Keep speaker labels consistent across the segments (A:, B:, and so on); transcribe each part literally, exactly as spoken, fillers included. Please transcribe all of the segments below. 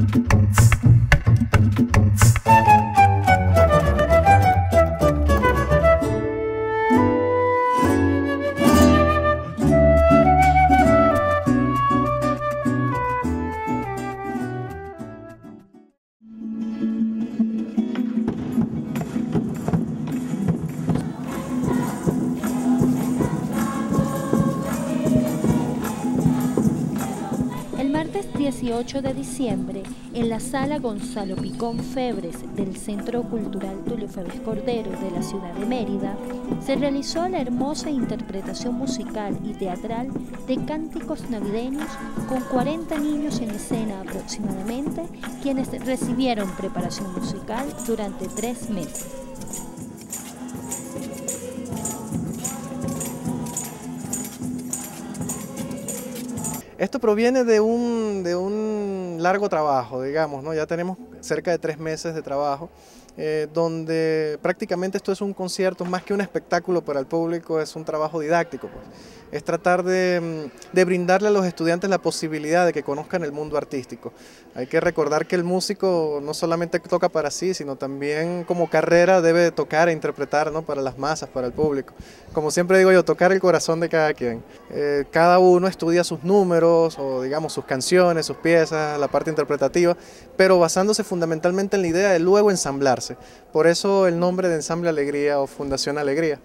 A: dieciocho de diciembre, en la Sala Gonzalo Picón Febres del Centro Cultural Tulio Febres Cordero de la ciudad de Mérida, se realizó la hermosa interpretación musical y teatral de cánticos navideños con cuarenta niños en escena aproximadamente, quienes recibieron preparación musical durante tres meses.
B: Esto proviene de un, de un largo trabajo, digamos, ¿no? Ya tenemos cerca de tres meses de trabajo, eh, donde prácticamente esto es un concierto, más que un espectáculo para el público, es un trabajo didáctico, pues. Es tratar de, de brindarle a los estudiantes la posibilidad de que conozcan el mundo artístico. Hay que recordar que el músico no solamente toca para sí, sino también como carrera debe tocar e interpretar, ¿no? Para las masas, para el público. Como siempre digo yo, tocar el corazón de cada quien. Eh, cada uno estudia sus números, o digamos sus canciones, sus piezas, la parte interpretativa, pero basándose fundamentalmente en la idea de luego ensamblarse. Por eso el nombre de Ensamble Alegría o Fundación Alegría.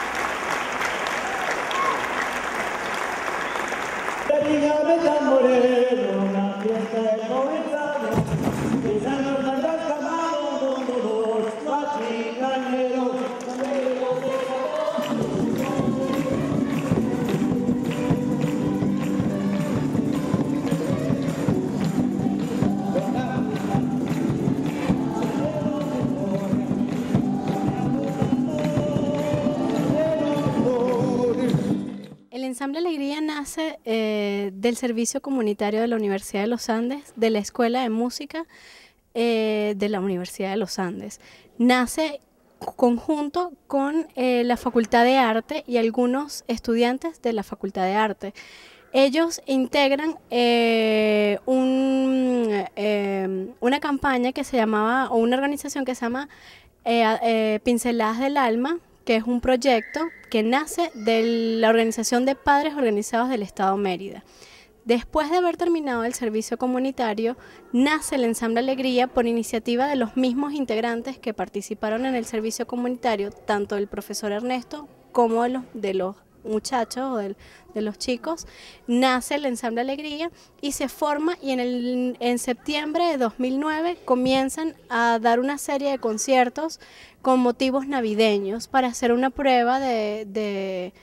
C: El Ensamble Alegría nace eh, del servicio comunitario de la Universidad de los Andes, de la Escuela de Música eh, de la Universidad de los Andes. Nace conjunto con eh, la Facultad de Arte y algunos estudiantes de la Facultad de Arte. Ellos integran eh, un, eh, una campaña que se llamaba, o una organización que se llama eh, eh, Pinceladas del Alma, que es un proyecto que nace de la Organización de Padres Organizados del Estado Mérida. Después de haber terminado el servicio comunitario, nace el Ensamble Alegría por iniciativa de los mismos integrantes que participaron en el servicio comunitario, tanto el profesor Ernesto como de los, de los muchachos o de, de los chicos. Nace el Ensamble Alegría y se forma, y en, el, en septiembre de dos mil nueve comienzan a dar una serie de conciertos con motivos navideños para hacer una prueba de, de,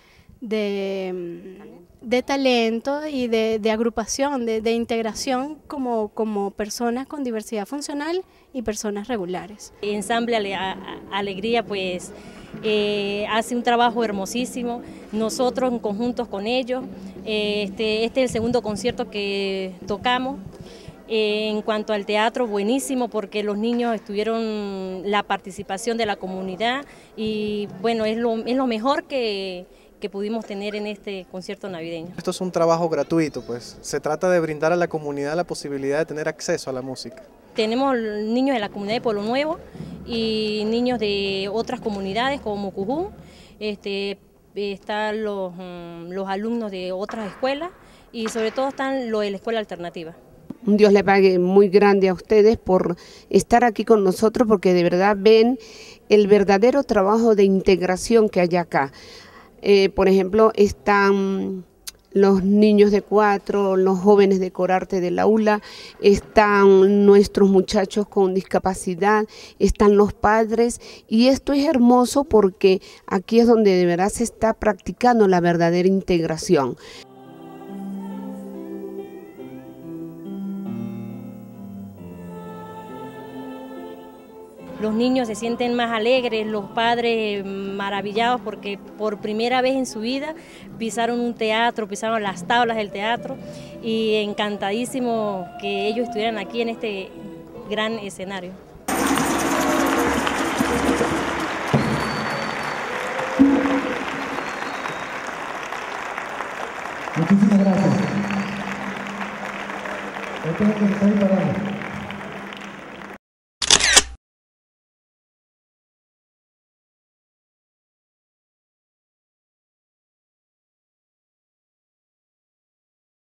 C: de, de talento y de, de agrupación, de, de integración como, como personas con diversidad funcional y personas regulares.
D: Ensamble Alegría pues eh, hace un trabajo hermosísimo, nosotros en conjuntos con ellos, eh, este, este es el segundo concierto que tocamos. En cuanto al teatro, buenísimo, porque los niños estuvieron la participación de la comunidad y bueno, es lo, es lo mejor que, que pudimos tener en este concierto navideño.
B: Esto es un trabajo gratuito, pues se trata de brindar a la comunidad la posibilidad de tener acceso a la música.
D: Tenemos niños de la comunidad de Pueblo Nuevo y niños de otras comunidades como Mucujún, este, están los, los alumnos de otras escuelas y sobre todo están los de la escuela alternativa.
E: Dios le pague muy grande a ustedes por estar aquí con nosotros, porque de verdad ven el verdadero trabajo de integración que hay acá. Eh, por ejemplo, están los niños de cuatro, los jóvenes de Corarte del aula, están nuestros muchachos con discapacidad, están los padres, y esto es hermoso porque aquí es donde de verdad se está practicando la verdadera integración.
D: Los niños se sienten más alegres, los padres maravillados porque por primera vez en su vida pisaron un teatro, pisaron las tablas del teatro, y encantadísimo que ellos estuvieran aquí en este gran escenario.
F: Muchísimas gracias. Yo tengo que estar parando.